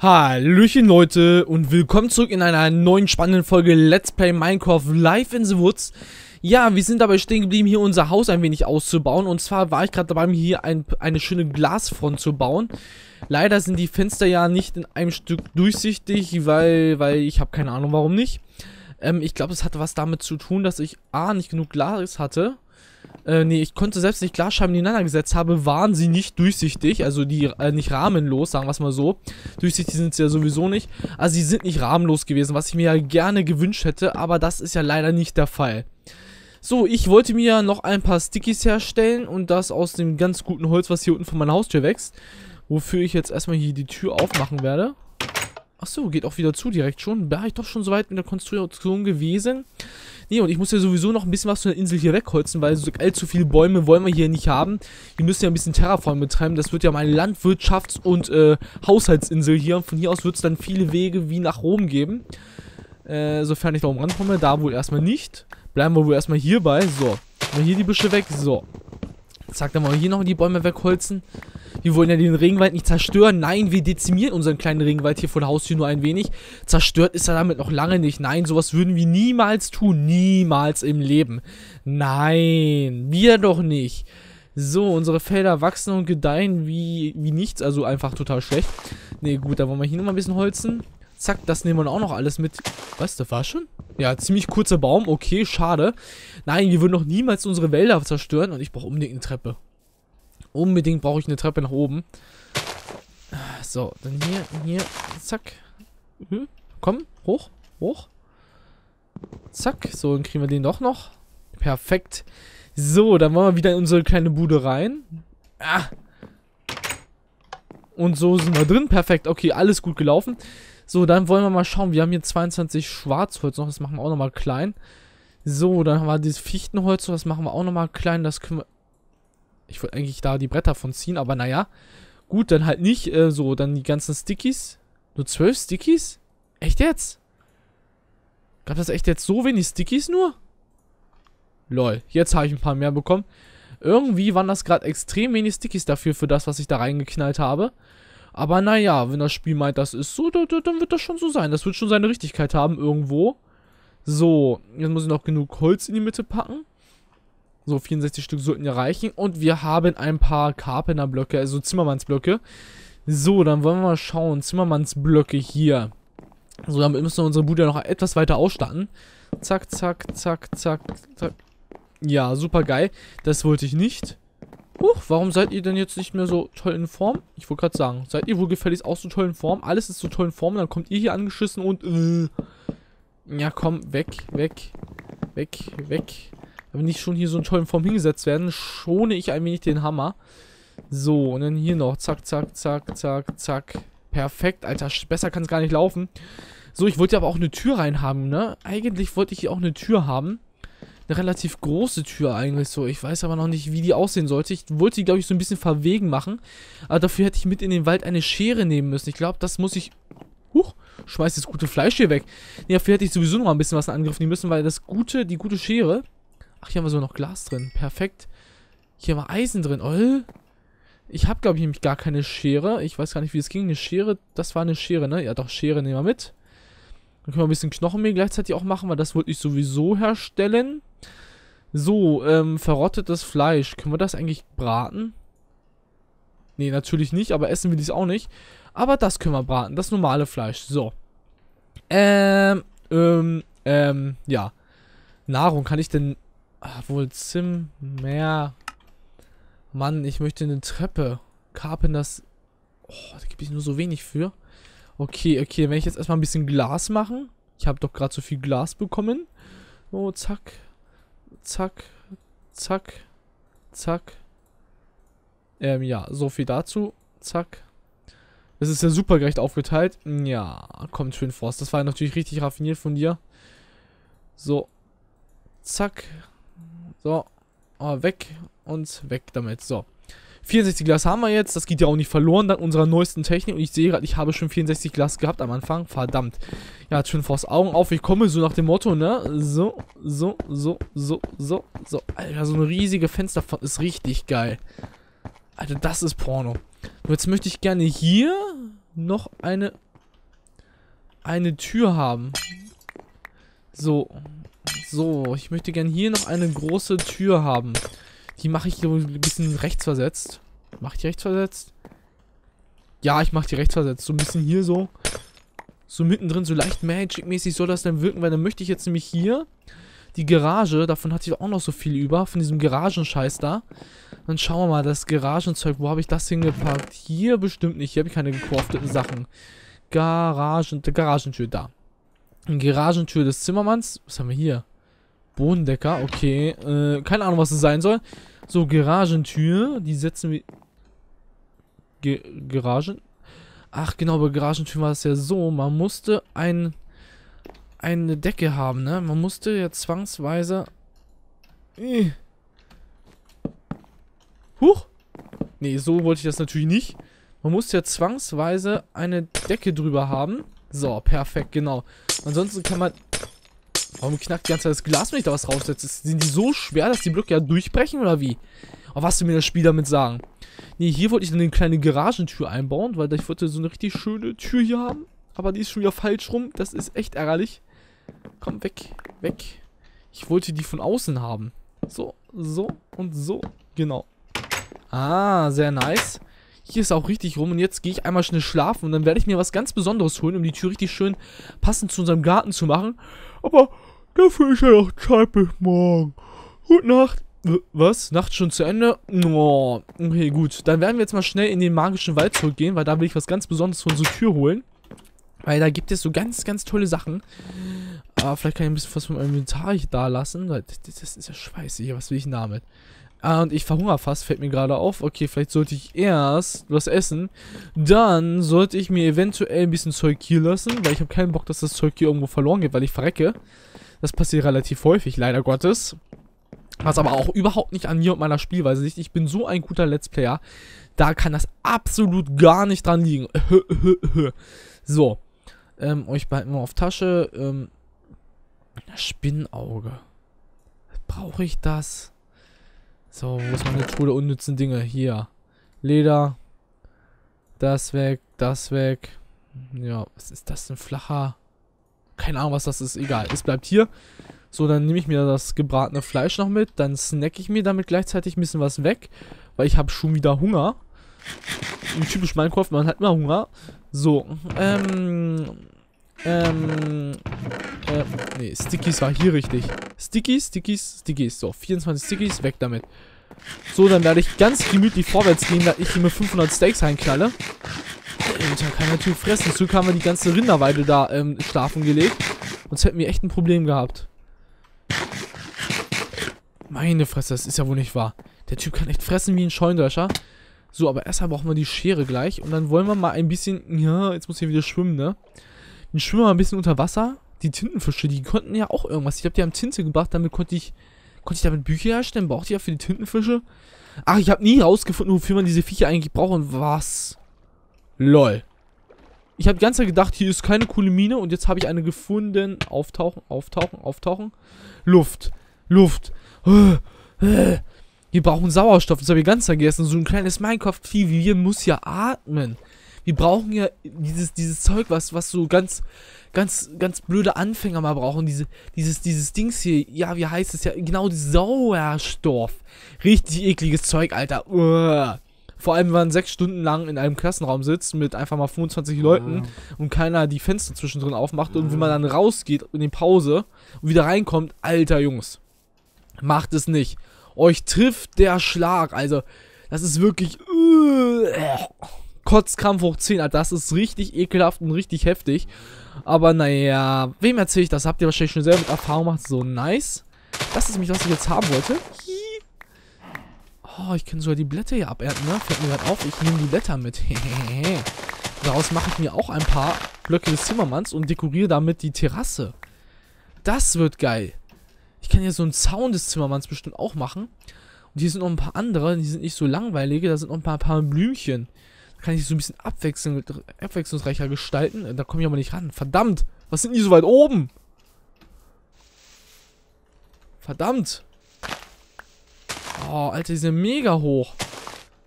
Hallöchen Leute und willkommen zurück in einer neuen spannenden Folge Let's Play Minecraft Live in the Woods. Ja, wir sind dabei stehen geblieben, hier unser Haus ein wenig auszubauen. Und zwar war ich gerade dabei, mir hier eine schöne Glasfront zu bauen. Leider sind die Fenster ja nicht in einem Stück durchsichtig, weil ich habe keine Ahnung, warum nicht. Ich glaube, es hatte was damit zu tun, dass ich nicht genug Glas hatte. Ich konnte selbst nicht Glasscheiben nebeneinander gesetzt habe, waren sie nicht durchsichtig, also die nicht rahmenlos, sagen wir es mal so. Durchsichtig sind sie ja sowieso nicht. Also sie sind nicht rahmenlos gewesen, was ich mir ja gerne gewünscht hätte, aber das ist ja leider nicht der Fall. So, ich wollte mir noch ein paar Stickies herstellen und das aus dem ganz guten Holz, was hier unten von meiner Haustür wächst. Wofür ich jetzt erstmal hier die Tür aufmachen werde. Achso, geht auch wieder zu direkt schon. Da war ich doch schon so weit mit der Konstruktion gewesen. Nee, und ich muss ja sowieso noch ein bisschen was von der Insel hier wegholzen, weil so allzu viele Bäume wollen wir hier nicht haben. Wir müssen ja ein bisschen Terraform betreiben. Das wird ja meine Landwirtschafts- und Haushaltsinsel hier. Und von hier aus wird es dann viele Wege wie nach Rom geben. Sofern ich da oben rankomme. Da wohl erstmal nicht. Bleiben wir wohl erstmal hierbei. So, mal hier die Büsche weg. So. Zack, dann wollen wir hier noch die Bäume wegholzen. Wir wollen ja den Regenwald nicht zerstören. Nein, wir dezimieren unseren kleinen Regenwald hier vor der Haustür nur ein wenig. Zerstört ist er damit noch lange nicht. Nein, sowas würden wir niemals tun. Niemals im Leben. Nein, wir doch nicht. So, unsere Felder wachsen und gedeihen wie nichts. Also einfach total schlecht. Ne, gut, dann wollen wir hier nochmal ein bisschen holzen. Zack, das nehmen wir auch noch alles mit. Was, das war schon? Ja, ziemlich kurzer Baum. Okay, schade. Nein, wir würden noch niemals unsere Wälder zerstören. Und ich brauche unbedingt eine Treppe. Unbedingt brauche ich eine Treppe nach oben. So, dann hier, zack. Komm, hoch. Zack, so, dann kriegen wir den doch noch. Perfekt. So, dann wollen wir wieder in unsere kleine Bude rein. Und so sind wir drin. Perfekt, okay, alles gut gelaufen. So, dann wollen wir mal schauen. Wir haben hier 22 Schwarzholz noch, das machen wir auch nochmal klein. So, dann haben wir dieses Fichtenholz, das machen wir auch nochmal klein. Das können wir... Ich wollte eigentlich da die Bretter von ziehen, aber naja. Gut, dann halt nicht. So, dann die ganzen Stickies. Nur 12 Stickies? Echt jetzt? Gab das echt jetzt so wenig Stickies nur? Lol, jetzt habe ich ein paar mehr bekommen. Irgendwie waren das gerade extrem wenig Stickies dafür, für das, was ich da reingeknallt habe. Aber naja, wenn das Spiel meint, das ist so, dann wird das schon so sein. Das wird schon seine Richtigkeit haben irgendwo. So, jetzt muss ich noch genug Holz in die Mitte packen. So, 64 Stück sollten ja reichen. Und wir haben ein paar Carpenter-Blöcke, also Zimmermannsblöcke. So, dann wollen wir mal schauen. Zimmermannsblöcke hier. So, damit müssen wir unsere Bude noch etwas weiter ausstatten. Zack, zack, zack, zack, zack. Ja, super geil. Das wollte ich nicht. Warum seid ihr denn jetzt nicht mehr so toll in Form? Ich wollte gerade sagen, seid ihr wohl gefälligst auch so toll in Form? Alles ist so toll in Form. Und dann kommt ihr hier angeschissen und... Ja, komm, weg. Wenn nicht schon hier so in tollen Form hingesetzt werden, schone ich ein wenig den Hammer. So, und dann hier noch. Zack, zack, zack, zack, zack. Perfekt, Alter. Besser kann es gar nicht laufen. So, ich wollte aber auch eine Tür rein haben, ne? Eigentlich wollte ich hier auch eine Tür haben. Eine relativ große Tür eigentlich so. Ich weiß aber noch nicht, wie die aussehen sollte. Ich wollte die, glaube ich, so ein bisschen verwegen machen. Aber dafür hätte ich mit in den Wald eine Schere nehmen müssen. Ich glaube, das muss ich... schmeiß das gute Fleisch hier weg. Nee, dafür hätte ich sowieso noch mal ein bisschen was in Angriff nehmen müssen, weil die gute Schere... Ach, hier haben wir so noch Glas drin. Perfekt. Hier haben wir Eisen drin. Oh. Ich habe, glaube ich, nämlich gar keine Schere. Ich weiß gar nicht, wie es ging. Eine Schere, das war eine Schere, ne? Ja, doch, Schere nehmen wir mit. Dann können wir ein bisschen Knochenmehl gleichzeitig auch machen, weil das wollte ich sowieso herstellen. So, verrottetes Fleisch. Können wir das eigentlich braten? Nee, natürlich nicht, aber essen will ich es auch nicht. Aber das können wir braten. Das normale Fleisch. So. Ja. Nahrung kann ich denn... wohl Zimmer. Mann, ich möchte eine Treppe. Carpenters. Oh, da gebe ich nur so wenig für. Okay, dann werde ich jetzt erstmal ein bisschen Glas machen. Ich habe doch gerade so viel Glas bekommen. Oh, zack. Zack. Zack. Zack. Ja, so viel dazu. Zack. Das ist ja super gerecht aufgeteilt. Ja, komm, Twin Force. Das war natürlich richtig raffiniert von dir. So. Zack. So, weg und weg damit. So, 64 Glas haben wir jetzt. Das geht ja auch nicht verloren dank unserer neuesten Technik. Und ich sehe gerade, ich habe schon 64 Glas gehabt am Anfang. Verdammt. Ja, Twin Force, Augen auf. Ich komme so nach dem Motto, ne? So. Alter, so eine riesige Fensterfront ist richtig geil. Alter, das ist Porno. Und jetzt möchte ich gerne hier noch eine eine Tür haben. So. So, ich möchte gern hier noch eine große Tür haben. Die mache ich so ein bisschen rechts versetzt. Mache ich die rechts versetzt? Ja, ich mache die rechts versetzt. So ein bisschen hier so. So mittendrin, so leicht Magic-mäßig soll das dann wirken, weil dann möchte ich jetzt nämlich hier die Garage, davon hatte ich auch noch so viel über, von diesem Garagenscheiß da. Dann schauen wir mal, das Garagenzeug, wo habe ich das hingepackt? Hier bestimmt nicht, hier habe ich keine gecrafteten Sachen. Garagentür, da. Garagentür des Zimmermanns, was haben wir hier? Bodendecker, okay, keine Ahnung, was es sein soll. So, Garagentür, die setzen wir... Garagen? Ach genau, bei Garagentür war es ja so, man musste eine Decke haben, ne? Man musste ja zwangsweise... Huch! Nee, so wollte ich das natürlich nicht. Man musste ja zwangsweise eine Decke drüber haben. So, perfekt, genau. Ansonsten kann man... Warum knackt die ganze Zeit das Glas, wenn ich da was raussetze? Sind die so schwer, dass die Blöcke ja durchbrechen, oder wie? Aber was will mir das Spiel damit sagen? Nee, hier wollte ich dann eine kleine Garagentür einbauen, weil ich wollte so eine richtig schöne Tür hier haben. Aber die ist schon wieder falsch rum. Das ist echt ärgerlich. Komm, weg, weg. Ich wollte die von außen haben. So, so und so. Genau. Ah, sehr nice. Hier ist auch richtig rum und jetzt gehe ich einmal schnell schlafen und dann werde ich mir was ganz Besonderes holen, um die Tür richtig schön passend zu unserem Garten zu machen. Aber dafür ist ja noch Zeit bis morgen. Gute Nacht. Was? Nacht schon zu Ende? Oh, okay, gut. Dann werden wir jetzt mal schnell in den magischen Wald zurückgehen, weil da will ich was ganz Besonderes für unsere Tür holen. Weil da gibt es so ganz, ganz tolle Sachen. Aber vielleicht kann ich ein bisschen was vom Inventar da lassen. Das ist ja scheiße hier. Was will ich denn damit? Und ich verhungere fast, fällt mir gerade auf. Okay, vielleicht sollte ich erst was essen. Dann sollte ich mir eventuell ein bisschen Zeug hier lassen, weil ich habe keinen Bock, dass das Zeug hier irgendwo verloren geht, weil ich verrecke. Das passiert relativ häufig, leider Gottes. Was aber auch überhaupt nicht an mir und meiner Spielweise liegt. Ich bin so ein guter Let's Player. Da kann das absolut gar nicht dran liegen. So. Euch behalten wir auf Tasche. Das Spinnenauge. Brauche ich das? So, wo ist meine Truhe der unnützen Dinge? Hier. Leder. Das weg, das weg. Ja, was ist das denn? Flacher? Keine Ahnung, was das ist. Egal, es bleibt hier. So, dann nehme ich mir das gebratene Fleisch noch mit. Dann snacke ich mir damit gleichzeitig ein bisschen was weg. Weil ich habe schon wieder Hunger. Typisch Minecraft, man hat immer Hunger. So, nee, Stickies war hier richtig. Stickies. So, 24 Stickies, weg damit. So, dann werde ich ganz gemütlich vorwärts gehen, da ich hier mit 500 Steaks reinknalle. Alter, kann natürlich fressen. Zurück haben wir die ganze Rinderweide da schlafen gelegt. Sonst hätten wir echt ein Problem gehabt. Meine Fresse, das ist ja wohl nicht wahr. Der Typ kann echt fressen wie ein Scheunendrescher. So, aber erstmal brauchen wir die Schere gleich. Und dann wollen wir mal ein bisschen... Ja, jetzt muss ich wieder schwimmen, ne? Dann schwimmen wir mal ein bisschen unter Wasser. Die Tintenfische, die konnten ja auch irgendwas. Ich habe die haben Tinte gebracht, damit konnte ich damit Bücher herstellen. Braucht ihr ja für die Tintenfische? Ach, ich habe nie rausgefunden, wofür man diese Viecher eigentlich braucht und was. Lol. Ich habe die ganze Zeit gedacht, hier ist keine coole Mine und jetzt habe ich eine gefunden. Auftauchen. Luft. Wir brauchen Sauerstoff, das habe ich ganz vergessen. So ein kleines Minecraft-Vieh wie wir muss ja atmen. Wir brauchen ja dieses Zeug, was so ganz blöde Anfänger mal brauchen. Dieses Dings hier, ja, wie heißt es ja? Genau, Sauerstoff. Richtig ekliges Zeug, Alter. Vor allem, wenn man 6 Stunden lang in einem Klassenraum sitzt mit einfach mal 25 Leuten und keiner die Fenster zwischendrin aufmacht und wenn man dann rausgeht in die Pause und wieder reinkommt, Alter, Jungs. Macht es nicht. Euch trifft der Schlag, also, das ist wirklich... Kotzkrampf hoch 10, Alter, das ist richtig ekelhaft und richtig heftig. Aber naja, wem erzähle ich das? Habt ihr wahrscheinlich schon selber mit Erfahrung gemacht. So, nice. Das ist nämlich, was ich jetzt haben wollte. Oh, ich kann sogar die Blätter hier abernten, ne? Fällt mir gerade auf, ich nehme die Blätter mit. Daraus mache ich mir auch ein paar Blöcke des Zimmermanns und dekoriere damit die Terrasse. Das wird geil. Ich kann hier so einen Zaun des Zimmermanns bestimmt auch machen. Und hier sind noch ein paar andere, die sind nicht so langweilige. Da sind noch ein paar Blümchen. Kann ich so ein bisschen abwechslungsreicher gestalten. Da komme ich aber nicht ran. Verdammt! Was sind die so weit oben? Verdammt! Oh, Alter, die sind mega hoch.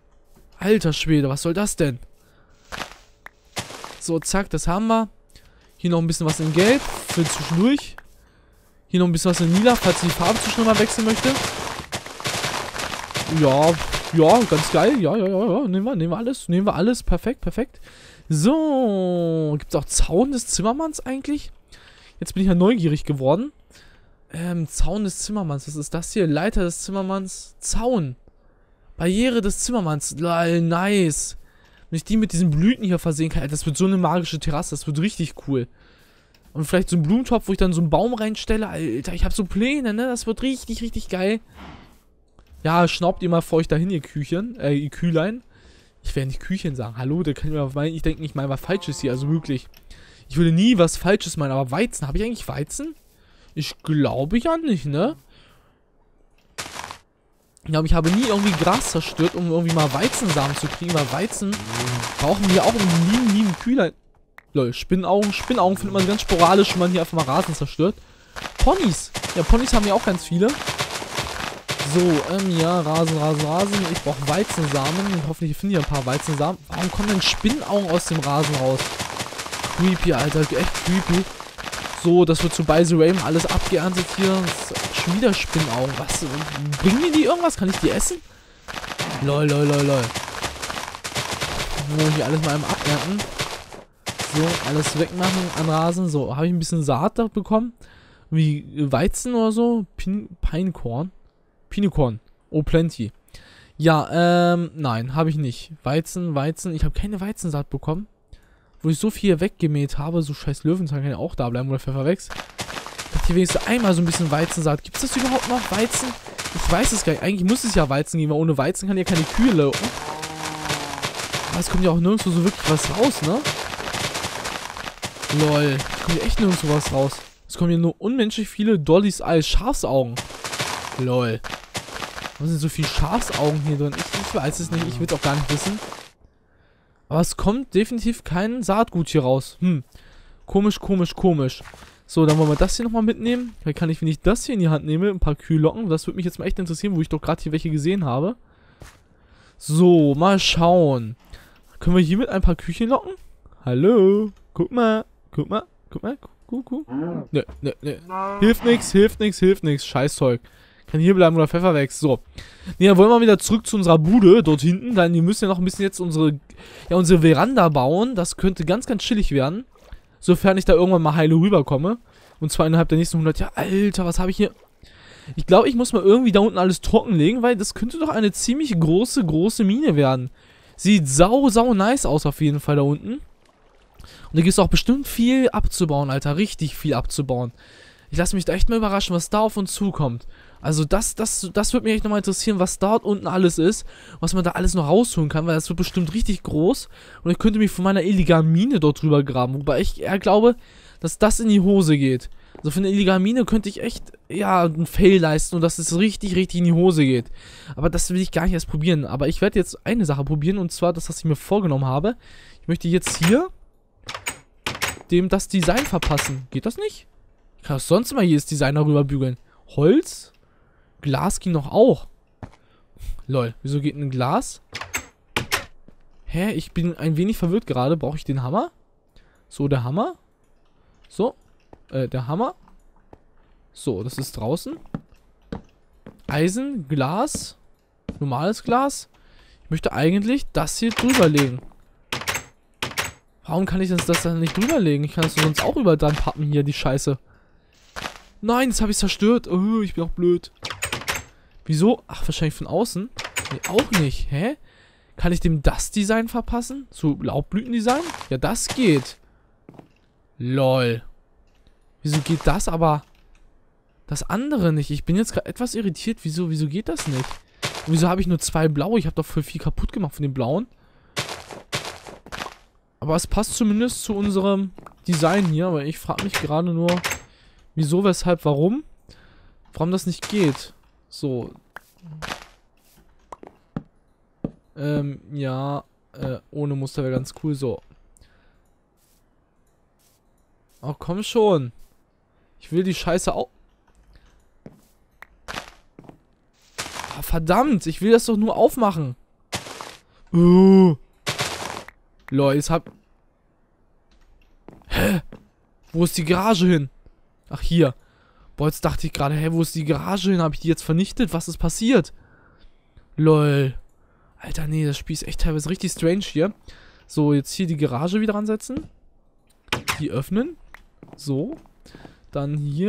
Alter Schwede, was soll das denn? So, zack, das haben wir. Hier noch ein bisschen was in Gelb für zwischendurch. Hier noch ein bisschen was in Lila, falls ich die Farbe zwischendurch mal wechseln möchte. Ja, ja, ganz geil. Ja. Nehmen wir alles. Nehmen wir alles. Perfekt, perfekt. So. Gibt es auch Zaun des Zimmermanns eigentlich? Jetzt bin ich ja neugierig geworden. Zaun des Zimmermanns. Was ist das hier? Leiter des Zimmermanns. Zaun. Barriere des Zimmermanns. Lol, nice. Wenn ich die mit diesen Blüten hier versehen kann. Das wird so eine magische Terrasse. Das wird richtig cool. Und vielleicht so ein Blumentopf, wo ich dann so einen Baum reinstelle. Alter, ich habe so Pläne, ne? Das wird richtig, richtig geil. Ja, schnaubt ihr mal vor euch dahin, ihr Küchen. Ihr Kühlein. Ich werde nicht Küchen sagen. Hallo, da kann ich mir meinen, ich denke nicht mal was Falsches hier. Also wirklich. Ich würde nie was Falsches meinen. Aber Weizen, habe ich eigentlich Weizen? Ich glaube ja nicht, ne? Ich glaube, ich habe nie irgendwie Gras zerstört, um irgendwie mal Weizensamen zu kriegen. Weil Weizen brauchen wir auch im lieben Kühlein. Lol, Spinnaugen. Spinnaugen findet man ganz sporadisch, wenn man hier einfach mal Rasen zerstört. Ponys. Ja, Ponys haben wir auch ganz viele. So, ja, Rasen. Ich brauche Weizensamen. Hoffentlich finde ich ein paar Weizensamen. Warum kommen denn Spinnaugen aus dem Rasen raus? Creepy, Alter. Echt creepy. So, das wird zu By the Raven alles abgeerntet hier. Schon wieder Spinnaugen. Was? Bringen mir die irgendwas? Kann ich die essen? Lol. So, hier alles mal einmal abernten. So, alles wegmachen an Rasen. So, habe ich ein bisschen Saat da bekommen. Wie Weizen oder so. Pinecorn. Oh, plenty. Ja, nein, habe ich nicht. Weizen. Ich habe keine Weizensaat bekommen. Wo ich so viel weggemäht habe. So scheiß Löwenzahn kann ja auch da bleiben oder Pfefferwex. Ich dachte hier wenigstens einmal so ein bisschen Weizensaat. Gibt es das überhaupt noch? Weizen? Ich weiß es gar nicht. Eigentlich muss es ja Weizen geben, weil ohne Weizen kann ja keine Kühe locken. Aber es kommt ja auch nirgendwo so wirklich was raus, ne? Lol, es kommt ja echt nirgendwo was raus. Es kommen hier nur unmenschlich viele Dollys Eyes, Schafsaugen. Lol. Was sind so viele Schafsaugen hier drin? Ich weiß es nicht, ich will es auch gar nicht wissen. Aber es kommt definitiv kein Saatgut hier raus. Komisch. So, dann wollen wir das hier nochmal mitnehmen. Vielleicht kann ich, wenn ich das hier in die Hand nehme, ein paar Kühe locken. Das würde mich jetzt mal echt interessieren, wo ich doch gerade hier welche gesehen habe. So, mal schauen. Können wir hier mit ein paar Küchen locken? Hallo? Guck mal. Kuh. Ne. Hilft nix. Scheißzeug. Kann hier bleiben oder Pfefferwex. So. Ne, dann wollen wir wieder zurück zu unserer Bude dort hinten. Dann, wir müssen ja noch ein bisschen jetzt unsere Veranda bauen. Das könnte ganz chillig werden. Sofern ich da irgendwann mal heile rüberkomme. Und zwar innerhalb der nächsten 100 Jahre. Alter, was habe ich hier? Ich glaube, ich muss mal irgendwie da unten alles trockenlegen, weil das könnte doch eine ziemlich große Mine werden. Sieht sau nice aus auf jeden Fall da unten. Und da gibt es auch bestimmt viel abzubauen, Alter. Richtig viel abzubauen. Ich lasse mich da echt mal überraschen, was da auf uns zukommt. Also das würde mich echt nochmal interessieren, was dort unten alles ist. Was man da alles noch rausholen kann, weil das wird bestimmt richtig groß. Und ich könnte mich von meiner illegalen Mine dort drüber graben. Wobei ich eher glaube, dass das in die Hose geht. Also für eine illegale Mine könnte ich echt, ja, einen Fail leisten und dass es richtig in die Hose geht. Aber das will ich gar nicht erst probieren. Aber ich werde jetzt eine Sache probieren und zwar das, was ich mir vorgenommen habe. Ich möchte jetzt hier dem das Design verpassen. Geht das nicht? Ich kann auch sonst mal hier das Design darüber bügeln. Holz? Glas ging noch auch. Lol, wieso geht ein Glas? Hä, ich bin ein wenig verwirrt gerade. Brauche ich den Hammer? So, der Hammer. So. Der Hammer. So, das ist draußen. Eisen, Glas. Normales Glas. Ich möchte eigentlich das hier drüber legen. Warum kann ich das dann nicht drüber legen? Ich kann das sonst auch über dran pappen hier, die Scheiße. Nein, das habe ich zerstört. Oh, ich bin auch blöd. Wieso? Ach, wahrscheinlich von außen. Nee, auch nicht. Hä? Kann ich dem das Design verpassen? So Laubblütendesign? Ja, das geht. Lol. Wieso geht das aber das andere nicht? Ich bin jetzt gerade etwas irritiert. Wieso geht das nicht? Und wieso habe ich nur 2 blaue? Ich habe doch voll viel kaputt gemacht von den blauen. Aber es passt zumindest zu unserem Design hier. Aber ich frage mich gerade nur, wieso, weshalb, warum? Warum das nicht geht. So. Ja. Ohne Muster wäre ganz cool. So. Ach, komm schon. Ich will die Scheiße auch. Ah, verdammt. Ich will das doch nur aufmachen. Lol, jetzt hab... Hä? Wo ist die Garage hin? Ach, hier. Boah, jetzt dachte ich gerade, hä, wo ist die Garage hin? Habe ich die jetzt vernichtet? Was ist passiert? Lol. Alter, nee, das Spiel ist echt teilweise richtig strange hier. So, jetzt hier die Garage wieder ansetzen. Die öffnen. So. Dann hier.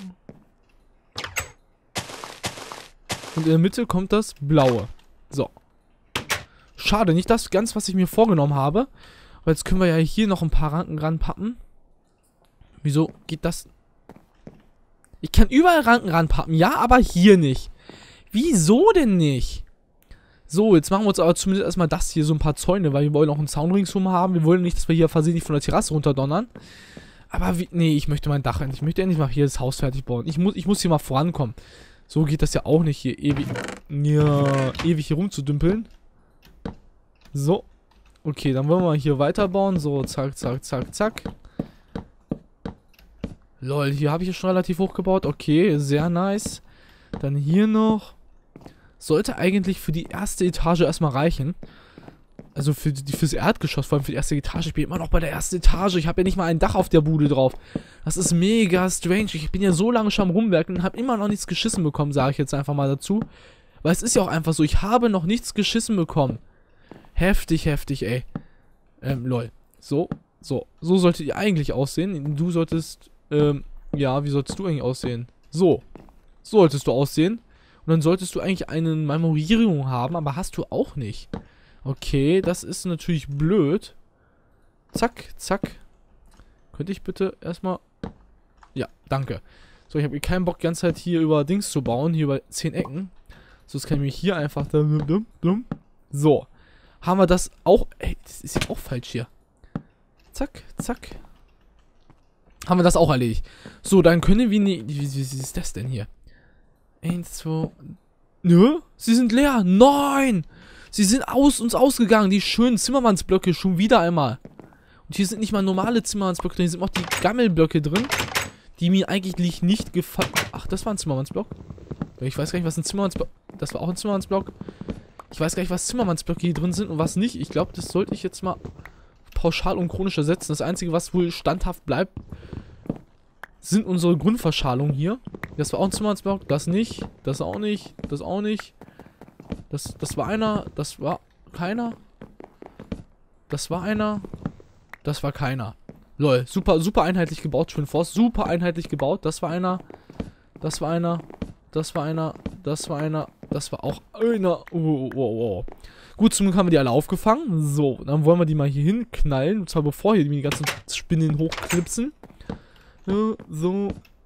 Und in der Mitte kommt das Blaue. So. Schade, nicht das ganz, was ich mir vorgenommen habe. Aber jetzt können wir ja hier noch ein paar Ranken ranpappen. Wieso geht das? Ich kann überall Ranken ranpappen. Ja, aber hier nicht. Wieso denn nicht? So, jetzt machen wir uns aber zumindest erstmal das hier, so ein paar Zäune, weil wir wollen auch einen Zaun ringsum haben. Wir wollen nicht, dass wir hier versehentlich von der Terrasse runterdonnern. Aber wie, nee, ich möchte mein Dach endlich. Ich möchte endlich mal hier das Haus fertig bauen. Ich muss hier mal vorankommen. So geht das ja auch nicht, hier ewig, ja, ewig hier rumzudümpeln. So. Okay, dann wollen wir hier weiterbauen. So, zack, zack, zack, zack. Lol, hier habe ich ja schon relativ hoch gebaut. Okay, sehr nice. Dann hier noch. Sollte eigentlich für die erste Etage erstmal reichen. Also fürs Erdgeschoss, vor allem für die erste Etage. Ich bin immer noch bei der ersten Etage. Ich habe ja nicht mal ein Dach auf der Bude drauf. Das ist mega strange. Ich bin ja so lange schon am Rumwerken und habe immer noch nichts geschissen bekommen, sage ich jetzt einfach mal dazu. Weil es ist ja auch einfach so, ich habe noch nichts geschissen bekommen. Heftig, heftig, ey. Lol. So solltet ihr eigentlich aussehen. Du solltest, ja, wie solltest du eigentlich aussehen? So solltest du aussehen. Und dann solltest du eigentlich eine Memorierung haben, aber hast du auch nicht. Okay, das ist natürlich blöd. Zack, zack. Könnte ich bitte erstmal... Ja, danke. So, ich habe keinen Bock, die ganze Zeit hier über Dings zu bauen. Hier über 10 Ecken. So, jetzt kann ich mich hier einfach... So. Haben wir das auch... Ey, das ist ja auch falsch hier. Zack, zack. Haben wir das auch erledigt. So, dann können wir... Wie ist das denn hier? 1, 2... Nö, sie sind leer. Nein! Sie sind uns ausgegangen. Die schönen Zimmermannsblöcke schon wieder einmal. Und hier sind nicht mal normale Zimmermannsblöcke drin. Hier sind auch die Gammelblöcke drin, die mir eigentlich nicht gefallen. Ach, das war ein Zimmermannsblock. Ich weiß gar nicht, was ein Zimmermannsblock... Das war auch ein Zimmermannsblock. Ich weiß gar nicht, was Zimmermannsblöcke hier drin sind und was nicht. Ich glaube, das sollte ich jetzt mal pauschal und chronisch ersetzen. Das Einzige, was wohl standhaft bleibt, sind unsere Grundverschalungen hier. Das war auch ein Zimmermannsblock. Das nicht. Das auch nicht. Das auch nicht. Das war einer. Das war keiner. Das war einer. Das war keiner. Lol. Super einheitlich gebaut. Twin Force. Super einheitlich gebaut. Das war einer. Das war einer. Das war einer. Das war einer. Das war auch einer. Oh. Gut, zum Glück haben wir die alle aufgefangen. So, dann wollen wir die mal hier hinknallen. Und zwar bevor hier die ganzen Spinnen hochklipsen. So.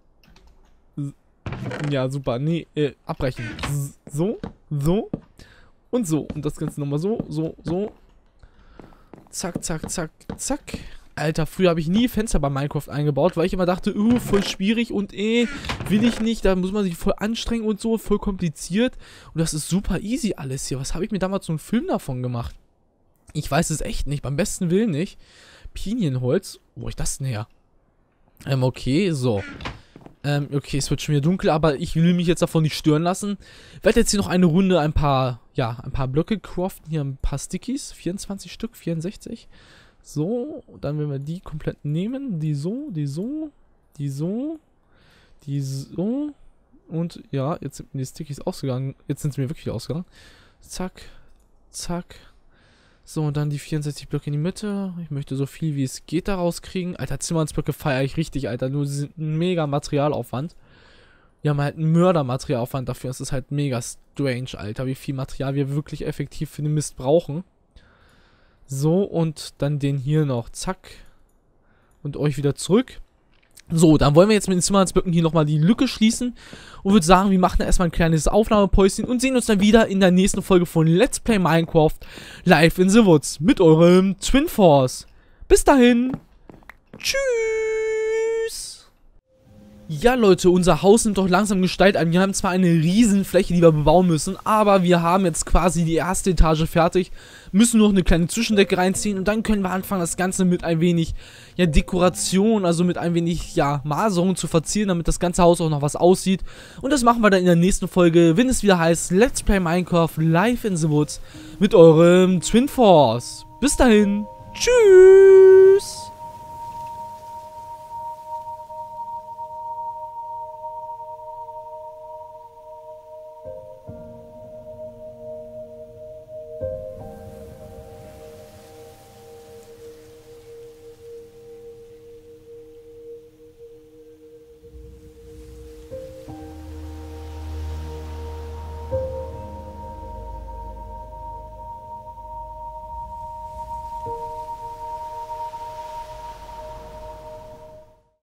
Ja, super. Nee, abbrechen. So. Und so. Und das Ganze nochmal so. Zack, zack, zack, zack. Alter, früher habe ich nie Fenster bei Minecraft eingebaut, weil ich immer dachte, voll schwierig und will ich nicht, da muss man sich voll anstrengen und so, voll kompliziert. Und das ist super easy alles hier. Was habe ich mir damals so einen Film davon gemacht? Ich weiß es echt nicht, beim besten Willen nicht. Pinienholz, wo ist das denn her? Okay, so. Okay, es wird schon wieder dunkel, aber ich will mich jetzt davon nicht stören lassen. Ich werde jetzt hier noch eine Runde ein paar Blöcke craften, hier ein paar Stickies, 24 Stück, 64. So, dann werden wir die komplett nehmen. Die so. Und ja, jetzt sind mir die Stickies ausgegangen. Jetzt sind sie mir wirklich ausgegangen. Zack, zack. So, und dann die 64 Blöcke in die Mitte. Ich möchte so viel wie es geht daraus kriegen. Alter, Zimmermannsblöcke feiere ich richtig, Alter. Nur sie sind ein mega Materialaufwand. Wir haben halt einen Mördermaterialaufwand dafür. Es ist halt mega strange, Alter, wie viel Material wir wirklich effektiv für den Mist brauchen. So, und dann den hier noch. Zack. Und euch wieder zurück. So, dann wollen wir jetzt mit den Zimmermannsblöcken hier nochmal die Lücke schließen. Und würde sagen, wir machen erstmal ein kleines Aufnahmepäuschen und sehen uns dann wieder in der nächsten Folge von Let's Play Minecraft Live in the Woods mit eurem Twin Force. Bis dahin. Tschüss. Ja, Leute, unser Haus nimmt doch langsam Gestalt an. Wir haben zwar eine riesen Fläche, die wir bebauen müssen, aber wir haben jetzt quasi die erste Etage fertig, müssen noch eine kleine Zwischendecke reinziehen und dann können wir anfangen, das Ganze mit ein wenig, Dekoration, also mit ein wenig, Maserung zu verzieren, damit das ganze Haus auch noch was aussieht. Und das machen wir dann in der nächsten Folge, wenn es wieder heißt Let's Play Minecraft Live in the Woods mit eurem Twin Force. Bis dahin. Tschüss.